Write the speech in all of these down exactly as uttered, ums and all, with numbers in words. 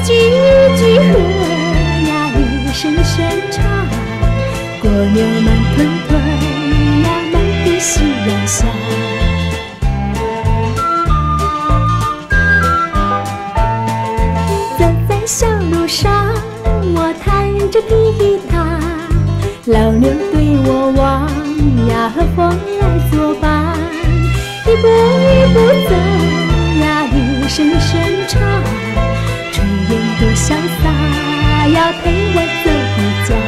句一句和呀，一声声唱。蜗牛慢吞吞呀，漫步夕阳下。走在小路上，我弹着吉他，老牛对我望呀，和风来作伴。一步一步走呀，一声声唱，炊烟多潇洒呀，陪我走回家。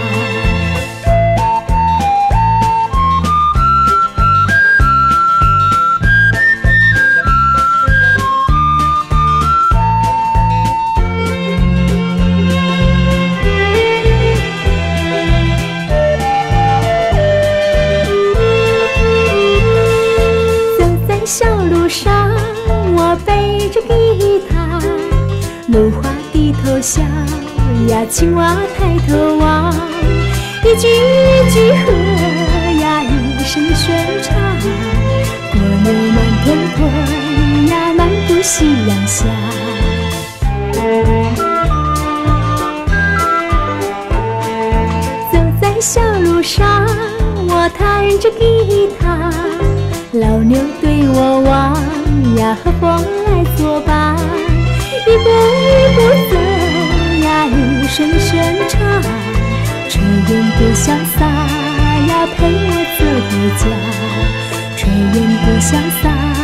小路上，我背着吉他，芦花低头笑呀，青蛙抬头望。一句一句和呀，一声声唱。蜗牛慢吞吞呀，漫步夕阳下。走在小路上，我弹着吉他。老牛对我望呀，和风来作伴。一步一步走呀，一声声唱。炊烟多潇洒呀，陪我走回家。炊烟多潇洒。